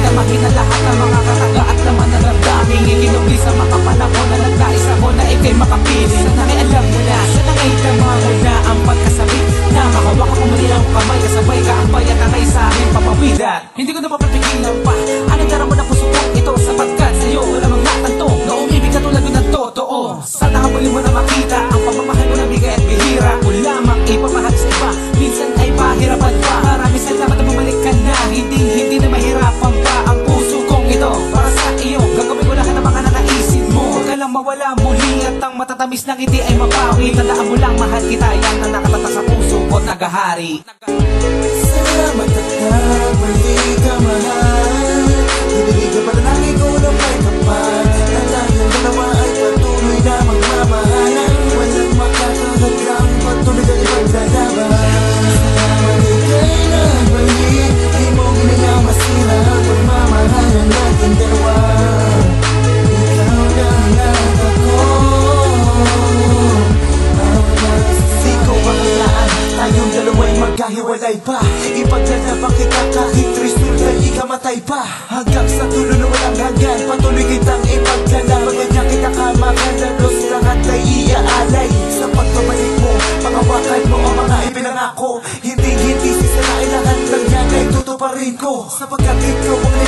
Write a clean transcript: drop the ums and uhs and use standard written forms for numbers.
Damahin na lahat ng mga kataga at laman na damdamin. Ikinugli sa mga panahon na nagdais ako na ikay makapili. Sana ngay alam mo na, sana ngay tama mo na ang pagkasabi na makawak ako muli ang kamay, kasabay ka ang bayat na ngay sa aking papawidan. Hindi ko na mapapigilan pa, anong dara mo na puso ko ito, sapagkat sa'yo wala mang natanto na umibig ka tulad ko ng totoo. Sana kamuli mo na makita ang pagmamahal mo na bigay at bihira o lamang ipamahal sa iba, minsan ay pahirapan pa. Maraming salamat na bumalik ka na, hindi na mahirapan pa ang puso kong ito para sa iyo. Gagawin ko lahat ng mga nakaisip mo, huwag ka lang mawala muli at ang matatamis ng ngiti ay mapawi. Tandaan mo lang mahal kita, yan ang nakatatak sa puso ko't nagahari. Salamat at nagbalik ka mahal, ibigay ka pa na lang ikaw na may kapal, na tayong dalawa ay patuloy na magmamahalan, walang makakagagang patuloy na ipaglalaban. Salamat ika'y nagbalik, di mo ginayang masira ang pagmamahalan natin dalawa. Ikaw lang at ako ang magsisiko makalaan, tayong dalawa'y magkahiwalay pa. Ipaglalabang kita kahit resulta ikamatay pa, hanggang sa dulo na walang hanggan, patuloy kitang ipaglalaban. Ganyan kita kamakalos, lahat ay iaalay sa pagbabalik mo. Pangawakan mo ang mga ipinangako, hindi sisirain, lahat ng yan ay tutuparin ko, sapagkat ikaw ang